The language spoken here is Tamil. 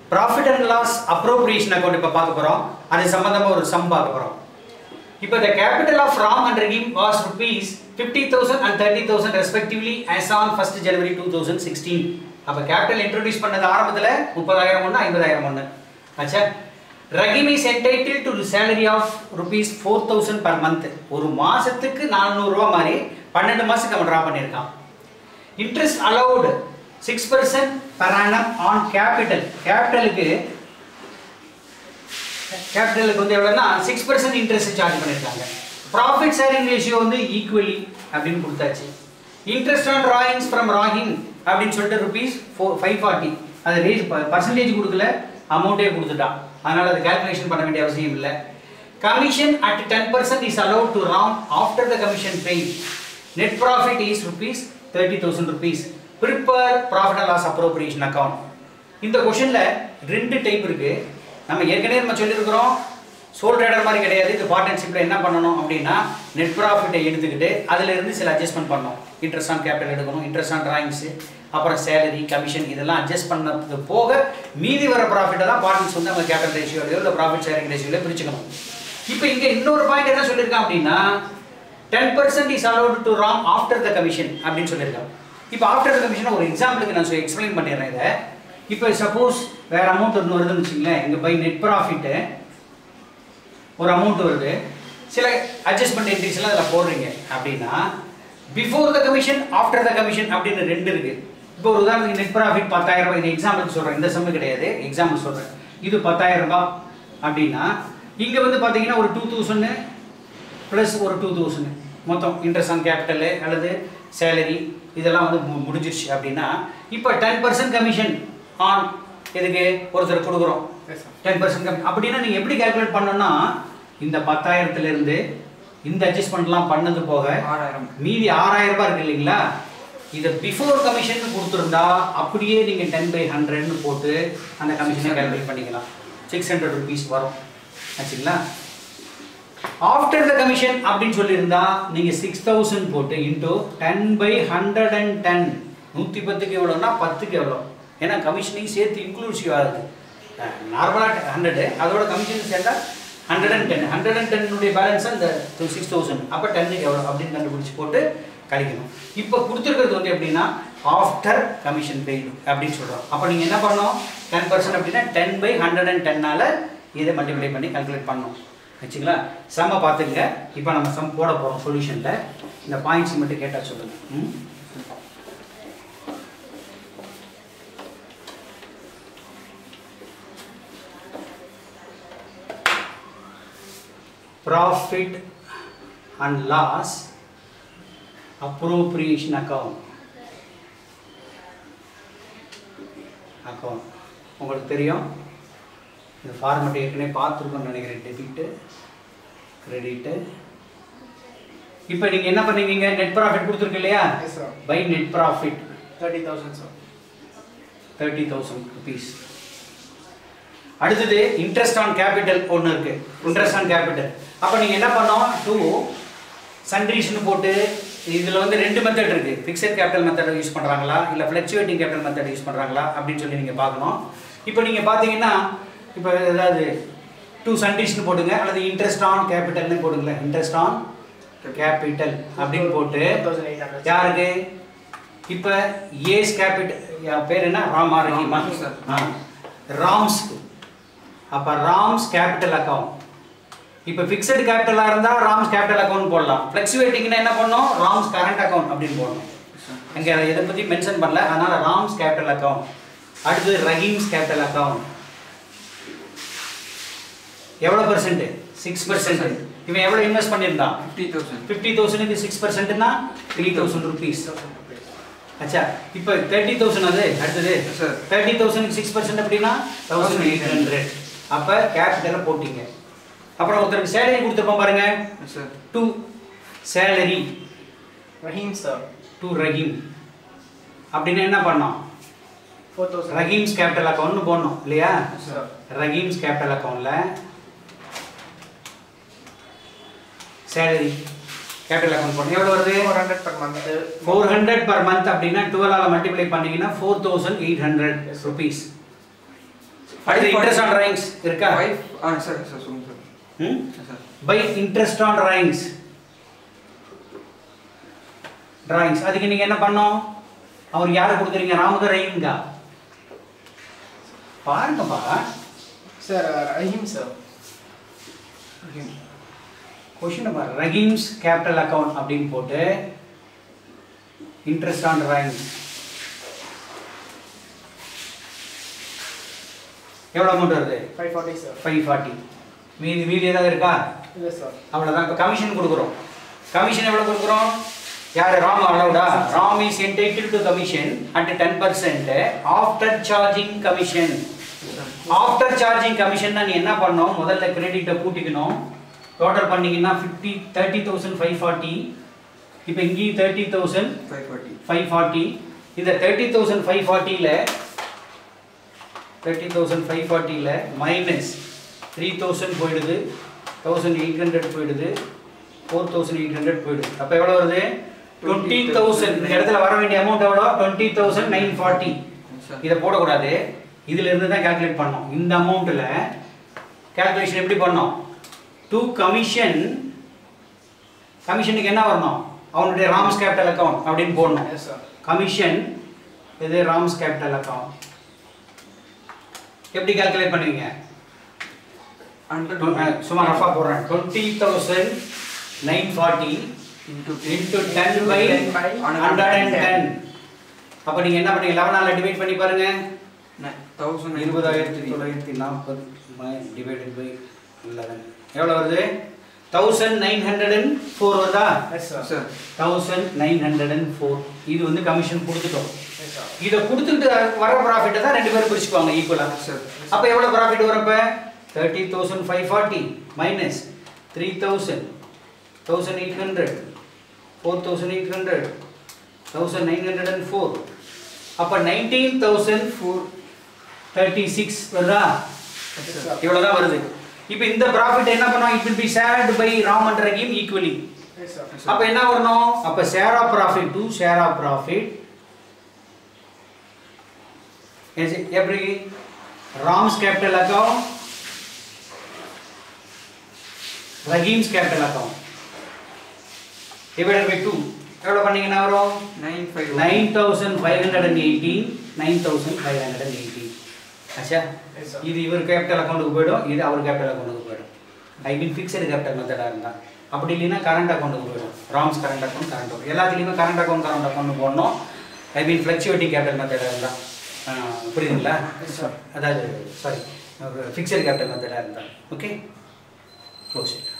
Profit and loss appropriation account இப்ப பார்க்க போறோம். அது சம்பந்தமா ஒரு sum பார்க்க போறோம். இப்ப the capital of Ram and Rahim was rupees 50,000 and 30,000 respectively as on 1st January 2016. அப்ப capital introduce பண்ணது ஆரம்பத்துல 30,000 ஒண்ணு 50,000 ஒண்ணு. ஆச்சா? Rahim is entitled to the salary of rupees 4,000 per month. ஒரு மாசத்துக்கு 400 ரூபாய் மாதிரி 12 மாசத்துக்கு அவன் டிரா பண்ணிருக்கான். Interest allowed 6% per annum on capital. Capitalக்கு வந்து எவ்வளவுனா 6% interest சார்ஜ் பண்ணிருக்காங்க. Profit sharing ratio வந்து equally அப்படினு கொடுத்தாச்சு. Interest on drawings from Rahim அப்படினு சொல்லிட்டு rupees 540. அது ரேட் பர்சன்டேஜ் கொடுக்கல, அமௌண்டே கொடுத்துட்டான். அதனால அது கால்குலேஷன் பண்ண வேண்டிய அவசியம் இல்ல. Commission at 10% is allowed to Ram after the commission paid. Net profit is rupees 30,000 rupees. Prepare profit and loss appropriation account. இந்த क्वेश्चनல ரெண்டு டைப் இருக்கு. நம்ம ஏற்கனவே நம்ம சொல்லி இருக்கோம் சோல் ட்ரேடர் மாதிரி கிடையாது. இது பார்ட்னர்ஷிப்ல என்ன பண்ணனும் அப்படினா நெட் ப்ராஃபிட்டை எடுத்துக்கிட்டு அதில இருந்து சில அட்ஜஸ்ட்மென்ட் பண்ணனும். இன்ட்ரஸ்ட் ஆன் கேபிடல் எடுக்கணும், இன்ட்ரஸ்ட் ஆன் டிராயிங்ஸ், அப்புறம் சேலரி, கமிஷன் இதெல்லாம் அட்ஜஸ்ட் பண்ணது போக மீதி வர ப்ராஃபிட்டை தான் பார்ட்னர்ஸ் வந்து அவங்க கேபிடல் ரேஷியோலயோ இல்ல ப்ராஃபிட் ஷேரிங் ரேஷியோலயோ பிரிச்சுக்கணும். இப்போ இங்க இன்னொரு பாயிண்ட் என்ன சொல்லிருக்கான் அப்படினா 10% is allowed to Ram after the commission அப்படினு சொல்லிருக்கான். இப்போ after the commission ஒரு எக்ஸாம்பிளுக்கு நான் எக்ஸ்பிளைன் பண்ணிறேன் இத. இப்போ சப்போஸ் வேற அமௌண்ட் ஒன்னு வருதுன்னு வெச்சுங்களேன். இங்க பை நெட் ப்ராஃபிட் ஒரு அமௌண்ட் வருது. சில அட்ஜஸ்ட்மென்ட் என்ட்ரிஸ் எல்லாம் அதல போடுறீங்க அப்படினா before the commission after the commission அப்படினு ரெண்டு இருக்கு. இப்போ ஒரு உதாரணத்துக்கு நெட் ப்ராஃபிட் 10,000 ரூபாய். இந்த எக்ஸாம்பிளுக்கு சொல்றேன். இந்த சம் கிடையாது. எக்ஸாம்பிள் சொல்றேன். இது 10,000 ரூபாய் அப்படினா இங்க வந்து பாத்தீங்கன்னா ஒரு 2000 பிளஸ் ஒரு 2000 மொத்தம் இன்ட்ரஸ்ட் ஆன் கேபிடல் அல்லது சேலரி இதெல்லாம் வந்து முடிஞ்சிருச்சு அப்படினா இப்போ 10% கமிஷன் ஆன் இதுக்கு ஒருத்தர் கொடுக்குறோம். 10% கமிஷன் அப்படினா நீங்க எப்படி கால்குலேட் பண்ணனும்னா இந்த 10,000 ல இருந்து இந்த அட்ஜஸ்ட்மென்ட்லாம் பண்ணது போக 6000 மீதி 6000 ரூபாய் இருக்கு இல்லீங்களா? இத பிஃபோர் கமிஷன் கொடுத்திருந்தா அப்படியே நீங்க 10/100 ன்னு போட்டு அந்த கமிஷனை கால்குலேட் பண்ணிக்கலாம். 600 rupees வரும். ஆச்சுங்களா? After the commission அப்படினு சொல்லிருந்தா நீங்க 6000 போட்டு into 10/110 110 க்கு எவ்வளவுனா 10 க்கு எவ்வளவு? ஏனா கமிஷனிங் சேர்த்து இன்க்ளூசிவ் ஆகுது. நார்மலா 100 அதோட கமிஷன் சேர்த்தா 110 உடைய பேலன்ஸ் அந்த 6000 அப்ப 10 க்கு எவ்வளவு அப்படினு கண்டுபிடிச்சு போட்டு கழிக்கணும். இப்போ கொடுத்திருக்கிறது வந்து எப்படினா ஆஃப்டர் கமிஷன் பெய்ட் அப்படினு சொல்றோம். அப்ப நீங்க என்ன பண்ணனும் 10% அப்படினா 10/110 னால இதை மல்டிப்ளை பண்ணி கால்குலேட் பண்ணனும். வெச்சுங்களா? சம பாத்துங்க. இப்போ நம்ம சம் போட போறோம் சொல்யூஷன்ல. இந்த பாயிண்ட்ஸ் மட்டும் கேட்டா சொல்லுங்க. Profit and loss appropriation account. உங்களுக்கு தெரியும் இந்த ஃபார்மட் ஏற்கனவே பார்த்துருக்கோம்னு நினைக்கிறேன். Debit credit. இப்போ நீங்க என்ன பண்ணுவீங்க? நெட் ப்ராஃபிட் கொடுத்துருக்கு இல்லையா? By net profit 30,000 sir. 30,000 rupees. அடுத்து இன்ட்ரஸ்ட் ஆன் கேபிடல் ஒன்னு இருக்கு. Interest on capital. அப்ப நீங்க என்ன பண்ணனும்? டு சண்டரிஸ்னு போட்டு இதுல வந்து ரெண்டு மெத்தட் இருக்கு. ஃபிக்ஸட் கேபிடல் மெத்தட் யூஸ் பண்றாங்களா இல்ல ஃப்ளக்சுவேட்டிங் கேபிடல் மெத்தட் யூஸ் பண்றாங்களா அப்படினு சொல்லி நீங்க பார்க்கணும். இப்போ நீங்க பாத்தீங்கன்னா இப்போ ஏதாவது டு சண்டரிஸ்னு போடுங்க அல்லது இன்ட்ரஸ்ட் ஆன் கேபிடல்னு போடுங்க. இன்ட்ரஸ்ட் ஆன் கேபிடல் அப்படினு போட்டு யாருக்கு இப்போ ஏஸ் கேபிடல் பேர் என்ன? ராமா ரஹீமா ராம்ஸ். அப்ப ராம்ஸ் கேபிடல் அக்கவுண்ட். இப்போ ஃபிக்ஸட் கேபிடலா இருந்தா ராம்ஸ் கேபிடல் அக்கவுண்ட் போடலாம். ஃப்ளக்சுவேட்டிங்னா என்ன பண்ணனும்? ராம்ஸ் கரண்ட் அக்கவுண்ட் அப்படினு போடணும். அங்க எதை பத்தி மென்ஷன் பண்ணல. அதனால ராம்ஸ் கேபிடல் அக்கவுண்ட். அடுத்து ரஹீம்ஸ் கேபிடல் அக்கவுண்ட். எவ்வளவு பர்சன்ட்? 6%. இவன் எவ்வளவு இன்வெஸ்ட் பண்ணிருந்தான்? 50,000 க்கு 6% னா 3,000 rupees. அச்சா இப்போ 30,000 அது அடுத்து 30,000 க்கு 6% அப்படினா 1,800. அப்ப கேபிடலை போடிங்க. அப்புறம் ஒருத்தருக்கு சேலரி கொடுத்திருப்போம் பாருங்க. Sir to salary Rahim sir. To Rahim அப்படினா என்ன பண்ணோம்? 4,000 ரஹீம்ஸ் கேபிடல் அக்கவுண்ட் போடணும் இல்லையா? சார் ரஹீம்ஸ் கேபிடல் அக்கவுண்ட்ல சேலரி கேபிடல் அக்கவுண்ட் போடணும். எவ்வளவு வருது? 400 per month. 400 per month அப்படினா 12 ஆல மல்டிப்ளை பண்ணீங்கன்னா 4,800 rupees. அடுத்து இன்ட்ரெஸ்ட் ஆன் டிராயிங்ஸ் இருக்கா? 5 சார் சொல்லுங்க sir. By interest on drawings அதுக்கு நீங்க என்ன பண்ணோம்? அவர் யாரை கொடுக்குறீங்க? ராமுக்கு ரஹீம்கா? பாருங்கப்பா சார் ரஹீம் சார். கொஸ்டின் பாரு. ரஹீம்ஸ் கேபிட்டல் அக்கவுண்ட் அப்படின்னு போட்டு இன்ட்ரெஸ்ட் ஆன் டிராயிங்ஸ் எவ்வளவு அமௌண்ட் வருது? 540 சார். 540. மீதி ஏதாவது இருக்கா? இல்ல சார். அவ்வளவுதான். இப்போ கமிஷன் கொடுக்குறோம். கமிஷன் எவ்வளவு கொடுக்குறோம்? யாரு? ராம் அலௌடா? Ram is entitled to commission at 10% after charging commission. after charging commission நீ என்ன பண்ணணும்? முதல்ல கிரெடிட்டை கூட்டிக்கணும். டோட்டல் பண்ணீங்கன்னா 30,540. இப்போ இங்கே 30,540. இந்த 30,540ல மைனஸ் 3,000 போயிடுது, 1,800 போயிடுது, 4,800 போயிடுது. அப்ப எவ்வளவு வருது? 20,000. இந்த இடத்துல வர வேண்டிய அமௌண்ட் எவ்வளோ? 20,940. இதை போடக்கூடாது, இதுல இருந்து தான் கால்குலேட் பண்ணோம். இந்த அமௌண்ட்ல கால்குலேஷன் எப்படி பண்ணோம்? டு கமிஷனுக்கு என்ன வரணும்? அவனுடைய ராம்ஸ் கேபிட்டல் அக்கவுண்ட் அப்படின்னு போடணும். கமிஷன் இது ராம்ஸ் கேபிட்டல் அக்கவுண்ட். எப்படி கால்குலேட் பண்ணுவீங்க? சும்மா ரஃபா போடுறேன். 20,940 into 10 by 110. அப்ப நீங்க என்ன பண்ணீங்க? 11 ஆல டிவைட் பண்ணி பாருங்க. 20,940 divided by 11 எவ்வளவு வருது? 1904 வருதா? Yes sir. 1904. இது வந்து கமிஷன் கொடுத்துட்டோம். இத கொடுத்துட்டு வர ப்ராஃபிட் தான் ரெண்டு பேரும் பிரிச்சுக்குவாங்க ஈக்குவலா. அப்ப எவ்வளவு ப்ராஃபிட் வரப்ப? 30,540 minus 3,000, 1,800, 4,800, 1,904. அப்ப 19,436 வருதா? இவ்வளவுதான் வருது. இப்போ இந்த ப்ராஃபிட் என்ன பண்ணுவோம்? it will be shared by Ram and Rahim equally. அப்ப என்ன வரணும்? அப்ப share of profit to share of profit is every Ram's capital account, Rahim's capital account divided by 2. எவ்வளவு பண்ணீங்கன்னா வரும்? 9,518, 9,518. ஆச்சா? இது இவர் கேபிட்டல் அக்கவுண்ட்டுக்கு போய்டும், இது அவர் கேபிட்டல் அக்கவுண்ட்டுக்கு போய்டும். ஐ மீன் ஃபிக்ஸட் கேபிட்டல் மெத்தடாக இருந்தால். அப்படி இல்லைன்னா கரண்ட் அக்கவுண்ட்டுக்கு போய்டும். ராம்ஸ் கரண்ட் அக்கவுண்ட் எல்லாத்துலேயுமே கரண்ட் அக்கவுண்ட் போடணும். ஐ மீன் ஃப்ளக்சுவேட்டிங் கேபிட்டல் மெத்தடாக இருந்தால். புரியுதுங்களா? அதாவது சாரி, ஃபிக்ஸட் கேபிட்டல் மெத்தடாக இருந்தால். Okay, close it.